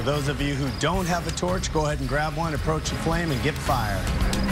For those of you who don't have a torch, go ahead and grab one, approach the flame, and get fire.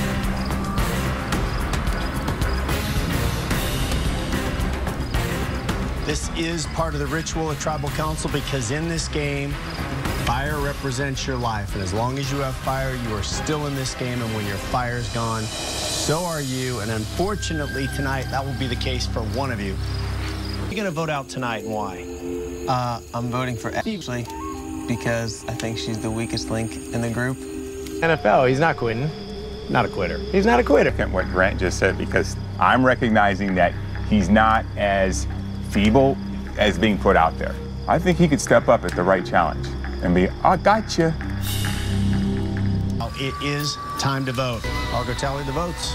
This is part of the ritual of Tribal Council because in this game, fire represents your life. And as long as you have fire, you are still in this game. And when your fire's gone, so are you. And unfortunately, tonight, that will be the case for one of you. You're going to vote out tonight, and why? I'm voting for Ashley because I think she's the weakest link in the group. NFL, he's not quitting. Not a quitter. He's not a quitter. What Grant just said, because I'm recognizing that he's not as feeble as being put out there. I think he could step up at the right challenge and be, I gotcha. It is time to vote. I'll go tally the votes.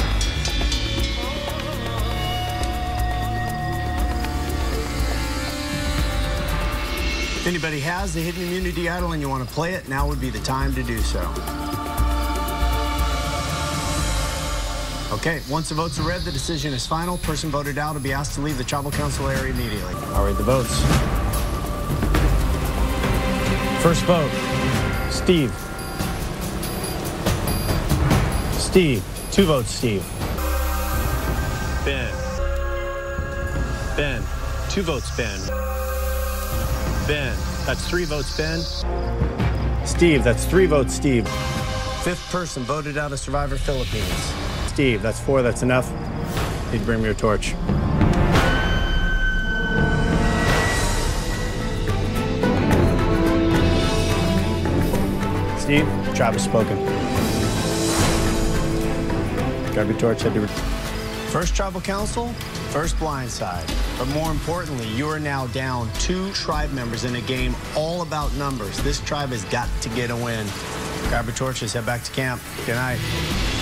If anybody has the hidden immunity idol and you want to play it, now would be the time to do so. Okay, once the votes are read, the decision is final. Person voted out will be asked to leave the Tribal Council area immediately. I'll read the votes. First vote, Steve. Steve. 2 votes, Steve. Ben. Ben. 2 votes, Ben. Ben. That's 3 votes, Ben. Steve. That's 3 votes, Steve. 5th person voted out of Survivor Philippines. Steve, that's 4, that's enough. Need to bring me your torch. Steve, tribe has spoken. Grab your torch, head to... First Tribal Council, first blindside. But more importantly, you are now down 2 tribe members in a game all about numbers. This tribe has got to get a win. Grab your torches, head back to camp. Good night.